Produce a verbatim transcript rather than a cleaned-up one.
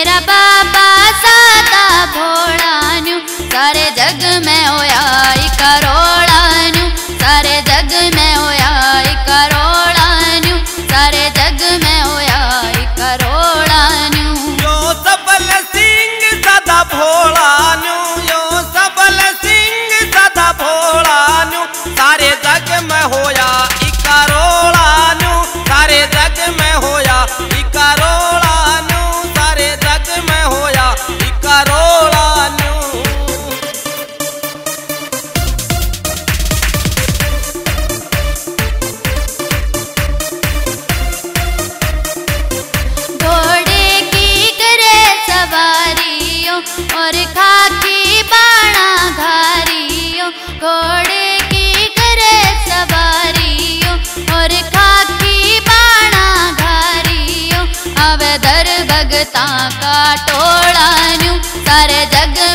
मेरा बाबा सादा भोला न्यू सारे जग में होया करोड़ा न्यू सारे जग में होया करोड़ा न्यू सारे जग में होया करोड़ा न्यू। यो सबल सिंह सादा भोला न्यू यो सबल सिंह सादा भोला न्यू सारे जग में होया करोड़ा न्यू सारे जग में होया करोड़ा न्यू सारे जग में होया करोड़ा न्यू। घोड़े की करे सवारियों और खाकी बाणा घारियों घोड़े की करे सवारियों और खाकी बाणा घारियों अवधर भगता का टोला न्यू सारे जग